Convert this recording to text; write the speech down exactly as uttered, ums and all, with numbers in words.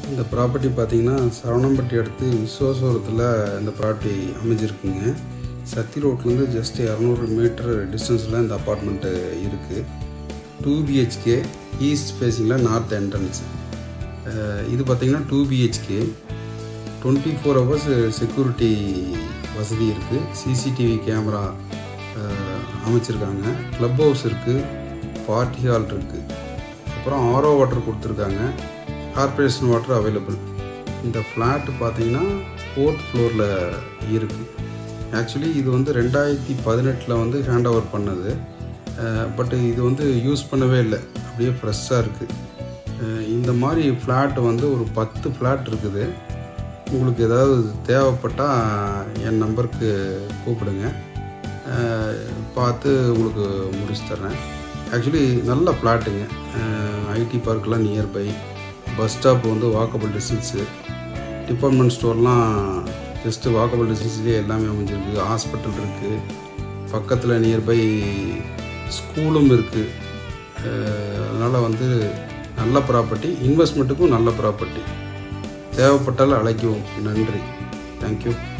இந்த ப்ராப்பர்ட்டி பார்த்தீங்கன்னா சரவணம்பட்டி அடுத்து விஸ்வாசபுரத்தில் இந்த ப்ராப்பர்ட்டி அமைஞ்சிருக்குங்க. சத்தி ரோட்லேருந்து ஜஸ்ட் இரநூறு மீட்டர் டிஸ்டன்ஸில் இந்த அப்பார்ட்மெண்ட்டு இருக்குது. டூ பிஹெச்கே ஈஸ்ட் ஃபேஸிங்கில் நார்த் என்ட்ரன்ஸ். இது பார்த்திங்கன்னா two BHK twenty four hours security வசதி இருக்குது. சிசிடிவி கேமரா அமைச்சிருக்காங்க. க்ளப் ஹவுஸ் இருக்குது, பார்ட்டி ஹால் இருக்குது, அப்புறம் ஆரோ வாட்டர் கொடுத்துருக்காங்க. Corporation water available. இந்த ஃப்ளாட்டு பார்த்தீங்கன்னா ஃபோர்த் ஃப்ளோரில் இருக்குது. ஆக்சுவலி இது வந்து ரெண்டாயிரத்தி பதினெட்டில் வந்து ஹேண்ட் ஓவர் பண்ணது. பட்டு இது வந்து யூஸ் பண்ணவே இல்லை, அப்படியே ஃப்ரெஷ்ஷாக இருக்குது. இந்த மாதிரி ஃப்ளாட் வந்து ஒரு பத்து ஃப்ளாட் இருக்குது. உங்களுக்கு ஏதாவது தேவைப்பட்டால் என் நம்பருக்கு கூப்பிடுங்க, பார்த்து உங்களுக்கு முடிச்சு தர்றேன். ஆக்சுவலி நல்ல ஃப்ளாட்டுங்க. ஐடி பார்க்கெலாம் நியர்பை, பஸ் ஸ்டாப் வந்து வாக்கபிள் டிஸ்டன்ஸு, டிபார்ட்மெண்ட் ஸ்டோர்லாம் ஜஸ்ட்டு வாக்கபிள் டிஸ்டன்ஸ்லேயே எல்லாமே அமைஞ்சிருக்கு. ஹாஸ்பிட்டல் இருக்குது, பக்கத்தில் நியர்பை ஸ்கூலும் இருக்குது. அதனால் வந்து நல்ல ப்ராப்பர்ட்டி, இன்வெஸ்ட்மெண்ட்டுக்கும் நல்ல ப்ராப்பர்ட்டி. தேவைப்பட்டால் அழைக்கவும். நன்றி. தேங்க்யூ.